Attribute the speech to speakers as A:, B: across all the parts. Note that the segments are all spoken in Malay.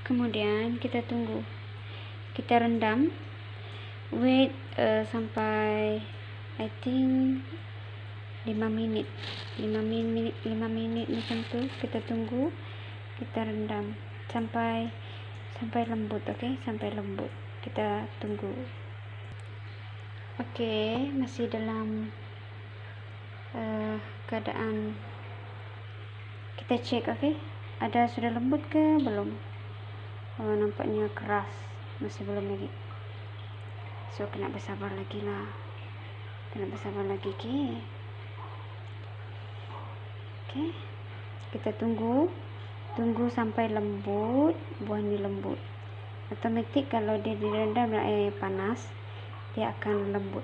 A: Kemudian kita tunggu, kita rendam, wait sampai I think 5 menit macam tu. Kita tunggu, kita rendam sampai lembut. Sampai lembut kita tunggu. Masih dalam keadaan kita cek. Ada sudah lembut ke belum? Nampaknya keras, masih belum lagi. So kena bersabar lagi lah, kita tunggu sampai lembut. Buah ni lembut otomatik. Kalau dia direndam dalam air panas, dia akan lembut.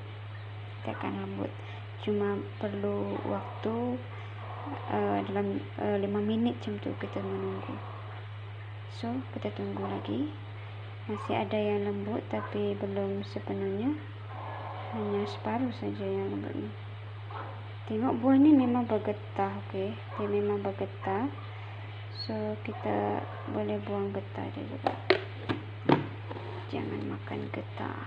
A: Cuma perlu waktu dalam 5 minit macam tu kita menunggu. So kita tunggu lagi. Masih ada yang lembut tapi belum sepenuhnya, hanya separuh saja yang lembut ni. Tengok buah ni memang bergetah. Dia memang bergetah. So kita boleh buang getah dia juga. Jangan makan getah.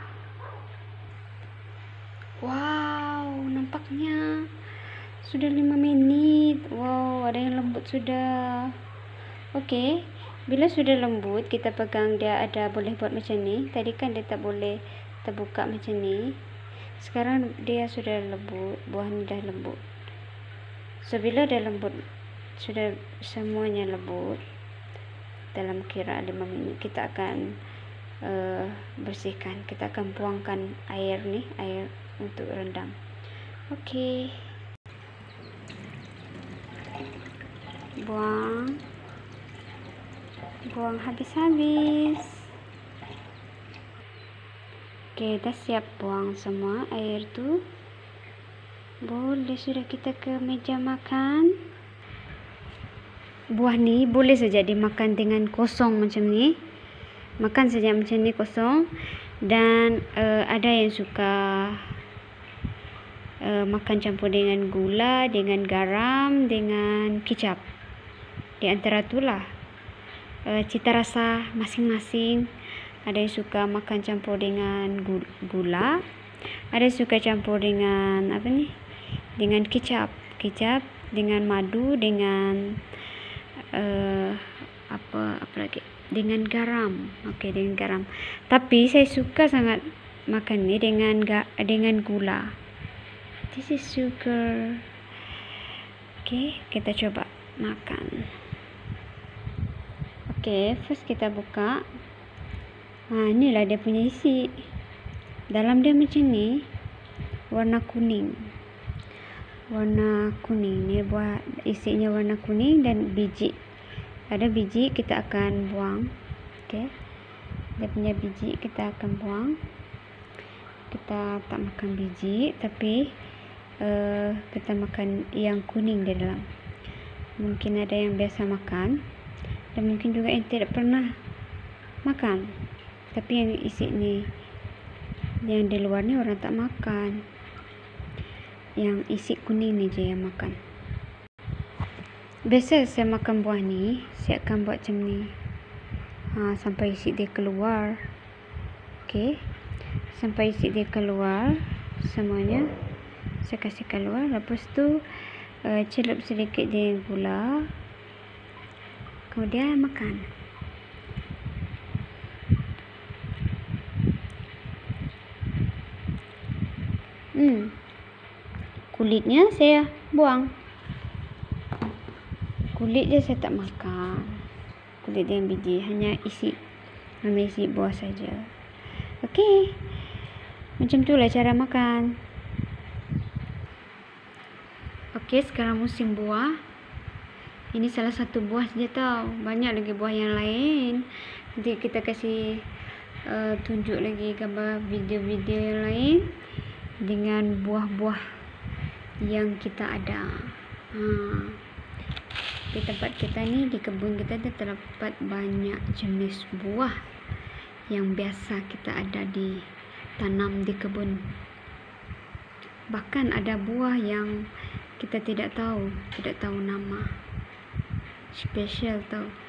A: Wow, nampaknya sudah 5 menit. Wow, ada yang lembut sudah. Bila sudah lembut, kita pegang dia, ada boleh buat macam ni. Tadi kan dia tak boleh terbuka macam ni. Sekarang dia sudah lembut. Buah ni dah lembut. So bila dah lembut, sudah semuanya lembut, dalam kira 5 minit kita akan bersihkan. Kita akan buangkan air ni, air untuk rendam. Buang habis-habis. Dah siap buang semua air tu. Boleh sudah kita ke meja makan. Buah ni boleh saja dimakan dengan kosong macam ni. Makan saja macam ni kosong. Dan ada yang suka makan campur dengan gula, dengan garam, dengan kicap. Di antara itulah cita rasa masing-masing. Ada yang suka makan campur dengan gula, ada yang suka campur dengan dengan kicap, dengan madu, dengan apa lagi, dengan garam. Dengan garam. Tapi saya suka sangat makan ni dengan gula. This is sugar. Kita coba makan. First kita buka. Inilah dia punya isi. Dalam dia macam ni, warna kuning. Ni buah isinya warna kuning dan biji. Ada biji, kita akan buang. Dia punya biji kita akan buang. Kita tak makan biji, tapi kita makan yang kuning di dalam. Mungkin ada yang biasa makan, dan mungkin juga yang tidak pernah makan. Tapi yang isi ni, yang di luar ni orang tak makan. Yang isi kuning ni je yang makan. Biasa saya makan buah ni, saya akan buat macam ni. Sampai isi dia keluar. Sampai isi dia keluar semuanya. Saya kasih keluar. Lepas tu celup sedikit dengan gula. Kemudian makan. Kulitnya saya buang. Kulit je saya tak makan. Kulit dan biji, hanya isi buah saja. Macam itulah cara makan. Sekarang musim buah. Ini salah satu buah saja tau. Banyak lagi buah yang lain. Nanti kita kasih tunjuk lagi gambar video-video yang lain dengan buah-buah yang kita ada. Di tempat kita ni, di kebun kita terdapat banyak jenis buah yang biasa kita ada di tanam di kebun. Bahkan ada buah yang kita tidak tahu nama. Spesial tau.